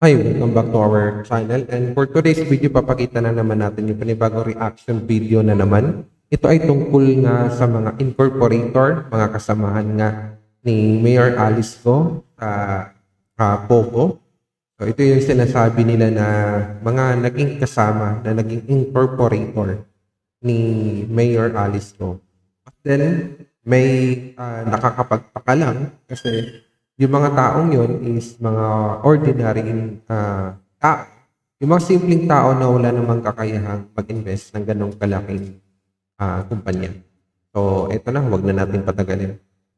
Hi, welcome back to our channel. And for today's video, papakita na naman natin yung panibagong reaction video na naman. Ito ay tungkol nga sa mga incorporator, mga kasamahan nga ni Mayor Alice Go sa Pogo. So ito yung sinasabi nila na mga naging kasama, na naging incorporator ni Mayor Alice Go. But then, may nakakapagtaka lang kasi yung mga taong yun is mga ordinary tao. Yung mga simpleng tao na wala namang kakayahang mag-invest ng ganong kalaking kumpanya. So, eto na. Huwag na natin patagalin.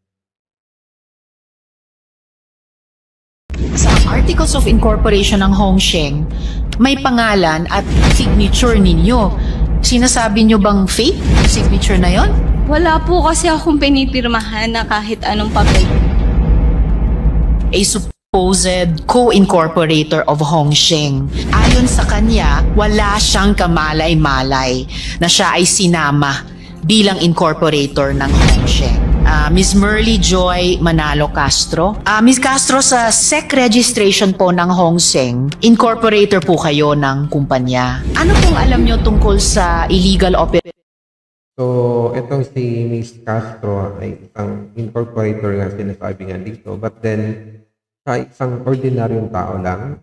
Sa Articles of Incorporation ng Hongsheng, may pangalan at signature ninyo. Sinasabi nyo bang fake signature na yon? Wala po kasi akong pinipirmahan na kahit anong papel. A supposed co-incorporator of Hongsheng. Ayon sa kanya, wala siyang kamalay-malay na siya ay sinama bilang incorporator ng Hongsheng. Ms. Merly Joy Manalo Castro. Ms. Castro, sa SEC registration po ng Hongsheng, incorporator po kayo ng kumpanya. Ano pong alam nyo tungkol sa illegal operation? So, itong si Ms. Castro ay isang incorporator nga sinasabi nga dito. But then, sa isang ordinaryong tao lang,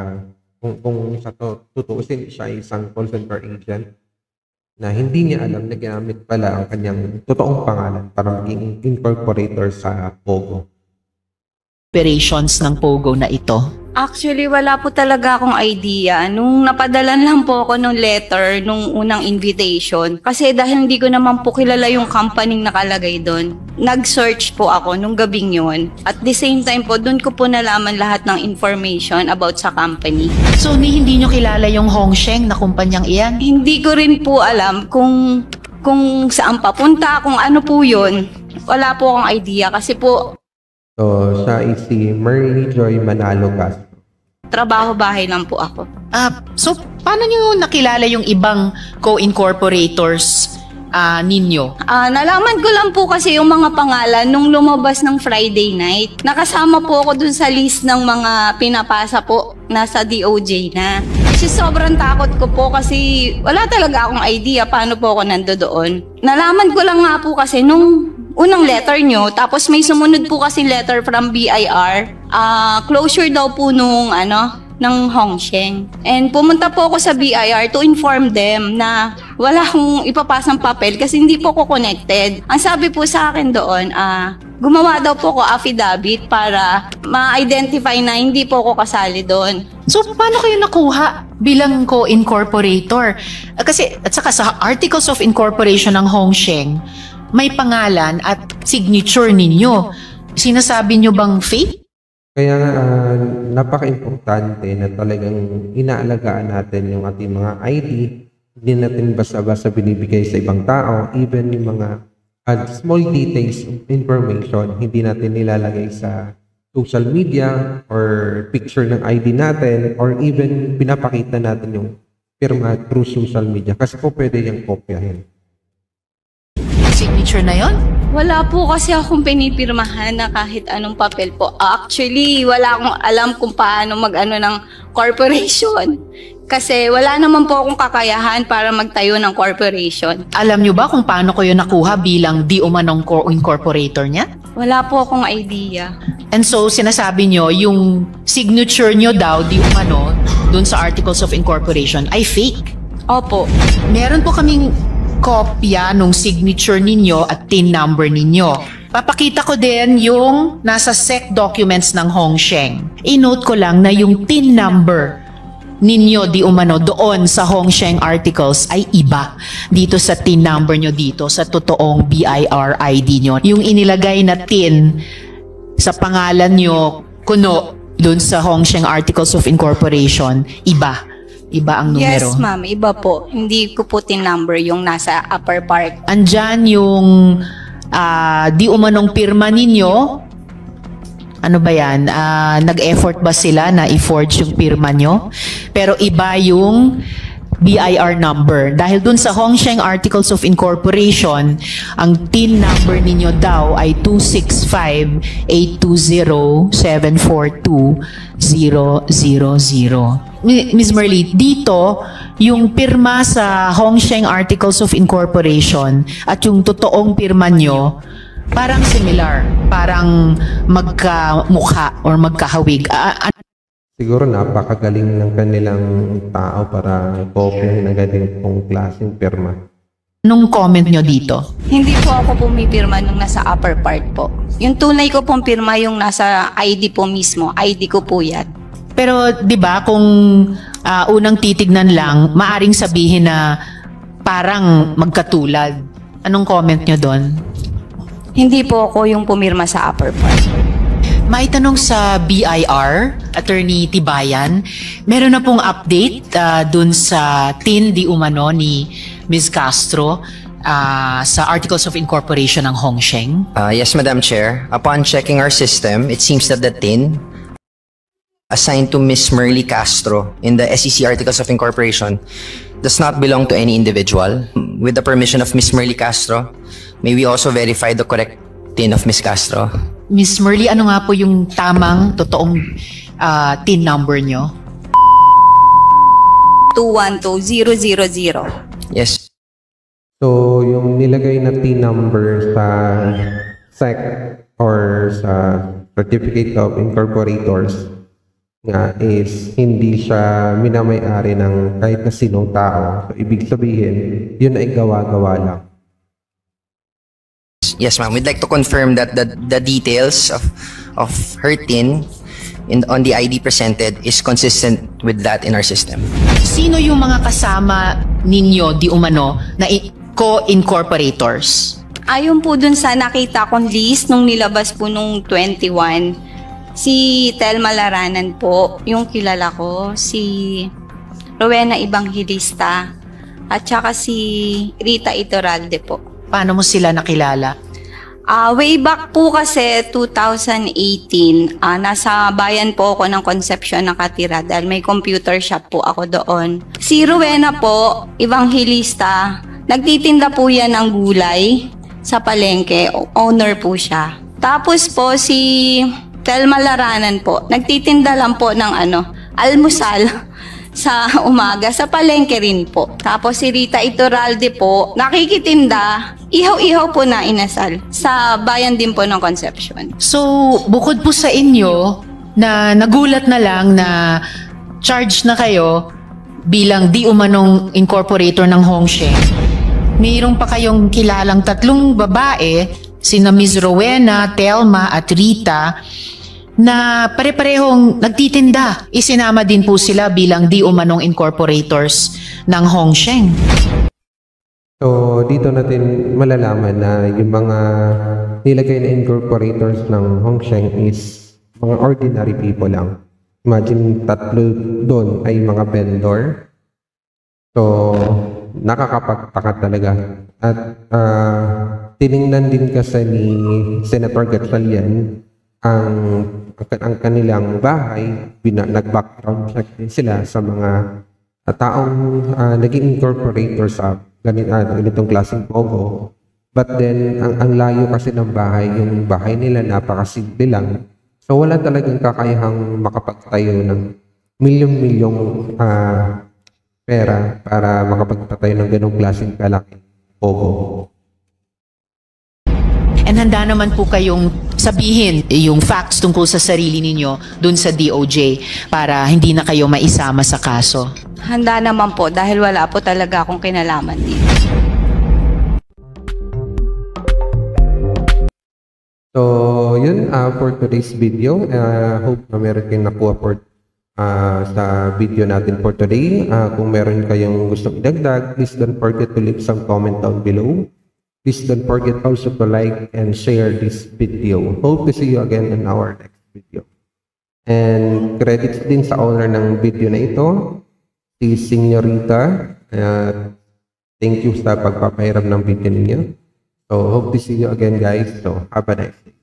kung sa tutuusin, siya ay isang call center agent na hindi niya alam na ginamit pala ang kanyang totoong pangalan para maging incorporator sa Pogo. Operations ng Pogo na ito. Actually, wala po talaga akong idea. Nung napadalan lang po ako ng letter nung unang invitation, kasi dahil hindi ko naman po kilala yung company nakalagay doon, nag-search po ako nung gabing yun. At the same time po, doon ko po nalaman lahat ng information about sa company. So, hindi nyo kilala yung Hongsheng na kumpanyang iyan? Hindi ko rin po alam kung saan papunta, kung ano po yun. Wala po akong idea kasi po So, siya ay si Merly Joy Manalo Castro. trabaho-bahay lang po ako. So, paano nyo nakilala yung ibang co-incorporators ninyo? Nalaman ko lang po kasi yung mga pangalan nung lumabas ng Friday night. Nakasama po ako dun sa list ng mga pinapasa po nasa DOJ na. Kasi sobrang takot ko po kasi wala talaga akong idea paano po ako nandoon. Nalaman ko lang nga po kasi nung unang letter nyo, tapos may sumunod po kasi letter from BIR, closure daw po nung ng Hongsheng. And pumunta po ako sa BIR to inform them na wala akong ipapasang papel kasi hindi po ko connected. Ang sabi po sa akin doon, gumawa daw po ko affidavit para ma-identify na hindi po ko kasali doon. So, paano kayo nakuha bilang co-incorporator? Kasi, at saka sa Articles of Incorporation ng Hongsheng, may pangalan at signature ninyo. Sinasabi nyo bang fake? Kaya nga, napaka-importante na talagang inaalagaan natin yung ating mga ID. Hindi natin basta-basta binibigay sa ibang tao. Even yung mga small details of information, hindi natin nilalagay sa social media or picture ng ID natin or even pinapakita natin yung firma through social media kasi po pwede yung kopyahin. Signature na yon? Wala po kasi akong pinipirmahan na kahit anong papel po. Actually, wala akong alam kung paano mag-ano ng corporation. Kasi wala naman po akong kakayahan para magtayo ng corporation. Alam nyo ba kung paano kayo nakuha bilang di umanong co-incorporator niya? Wala po akong idea. And so, sinasabi nyo, yung signature nyo daw, di umano, dun sa Articles of Incorporation, ay fake. Opo. Meron po kaming kopya nung signature ninyo at TIN number ninyo. Papakita ko din yung nasa SEC documents ng Hongsheng. I-note ko lang na yung TIN number ninyo di umano doon sa Hongsheng articles ay iba dito sa TIN number nyo dito sa totoong BIR ID nyo. Yung inilagay na TIN sa pangalan nyo kuno doon sa Hongsheng Articles of Incorporation, iba ang numero. Yes, ma'am. Iba po. Hindi ko po tin-number yung nasa upper part. Andyan yung di umanong pirma ninyo. Ano ba yan? Nag-effort ba sila na i-forge yung pirma nyo? Pero iba yung BIR number. Dahil dun sa Hongsheng Articles of Incorporation, ang TIN number ninyo daw ay 265-820-742-000. Ms. Merly, dito, yung pirma sa Hongsheng Articles of Incorporation at yung totoong pirma nyo, parang similar, parang magkamukha or magkahawig. Siguro napakagaling ng kanilang tao para kopya ng ganitong klaseng pirma. Anong comment nyo dito? Hindi po ako pumipirma nung nasa upper part po. Yung tunay ko pong pirma yung nasa ID po mismo. ID ko po yan. Pero 'di ba kung unang titignan lang, maaring sabihin na parang magkatulad. Anong comment nyo doon? Hindi po ako yung pumirma sa upper part. May tanong sa BIR, Attorney Tibayan, meron na pong update dun sa TIN di umano ni Ms. Castro sa Articles of Incorporation ng Hongsheng? Yes, Madam Chair. Upon checking our system, it seems that the TIN assigned to Ms. Merly Castro in the SEC Articles of Incorporation does not belong to any individual. With the permission of Ms. Merly Castro, may we also verify the correct TIN of Ms. Castro? Ms. Merly, ano nga po yung tamang, totoong TIN number nyo? 212000. Yes. So, yung nilagay na T number sa SEC or sa Certificate of Incorporators nga is hindi siya minamay-ari ng kahit na sinong tao. So, ibig sabihin, yun ay gawa-gawa lang. Yes, ma'am. We'd like to confirm that the details of her TIN on the ID presented is consistent with that in our system. Sino yung mga kasama ninyo di umano na co-incorporators? Ayon po dun sa nakita kong list nung nilabas po nung 21, si Telma Laranan po, yung kilala ko, si Rowena Evangelista, at saka si Rita Iturralde po. Paano mo sila nakilala? Way back po kasi 2018, nasa bayan po ako ng Concepcion nakatira dahil may computer shop po ako doon. Si Rowena po, Evangelista, nagtitinda po yan ng gulay sa palengke, owner po siya. Tapos po si Telma Laranan po, nagtitinda lang po ng almusal sa umaga, sa palengke rin po. Tapos si Rita Iturralde po, nakikitinda, ihaw-ihaw po na inasal sa bayan din po ng Concepcion. So, bukod po sa inyo, na nagulat na lang na charge na kayo bilang di umanong incorporator ng Hongsheng, mayroon pa kayong kilalang tatlong babae, sina Ms. Rowena, Telma at Rita, na pare-parehong nagtitinda. Isinama din po sila bilang di umanong incorporators ng Hongsheng. So, dito natin malalaman na yung mga nilagay na incorporators ng Hongsheng is mga ordinary people lang. Imagine, tatlo doon ay mga vendor. So, nakakapagtaka talaga. At tiningnan din kasi ni Senator Gatchalian ang kanilang bahay, nag-background check din sila sa mga taong naging incorporator sa ganitong klaseng pogo. But then, ang layo kasi ng bahay, yung bahay nila napakasimple lang. So, wala talagang kakayahang makapagtayo ng milyong-milyong pera para makapagpatayo ng ganong klaseng kalaking pogo. And handa naman po kayong sabihin yung facts tungkol sa sarili ninyo dun sa DOJ para hindi na kayo maisama sa kaso. Handa naman po dahil wala po talaga akong kinalaman dito. So, yun for today's video. Hope na meron kayong nakuha sa video natin for today. Kung meron kayong gustong idagdag, please don't forget to leave some comment down below. Please don't forget also to like and share this video. Hope to see you again in our next video. And credits din sa owner ng video na ito, si Señorita. Thank you sa pagpapahiram ng video ninyo. So hope to see you again guys. So have a nice day.